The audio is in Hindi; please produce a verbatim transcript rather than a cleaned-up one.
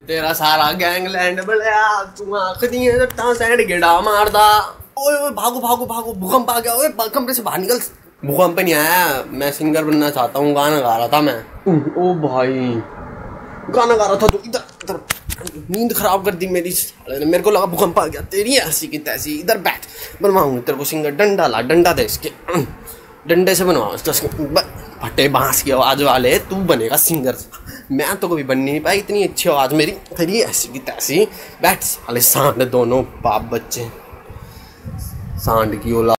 तेरा सारा गैंगलैंड बलिया तू आँख दिए जट्टा सैंड गिड़ा मारदा। ओए ओए भागो भागो भागो, भूकंप आ गया। ओए कमरे से बाहर निकल। भूकंप नहीं आया, मैं सिंगर बनना चाहता हूँ, गाना गा रहा था मैं। ओ भाई गाना गा रहा था तो इधर इधर नींद खराब कर दी मेरी साले ने। मेरे को लगा भूकंप आ गया। तेरी ऐसी की तैसी, इधर बैठ बनवाऊंगी तेरे को सिंगर। डंडा ला, डंडा दे इसके, डंडे से बनवाओ फटे बांस की आवाज वाले। तू बनेगा सिंगर। मैं तो कभी बन नहीं पाई इतनी अच्छी आवाज मेरी। तेरी ऐसी की तैसी। बैठ साले सांड दोनों बाप बच्चे, सांड की औलाद।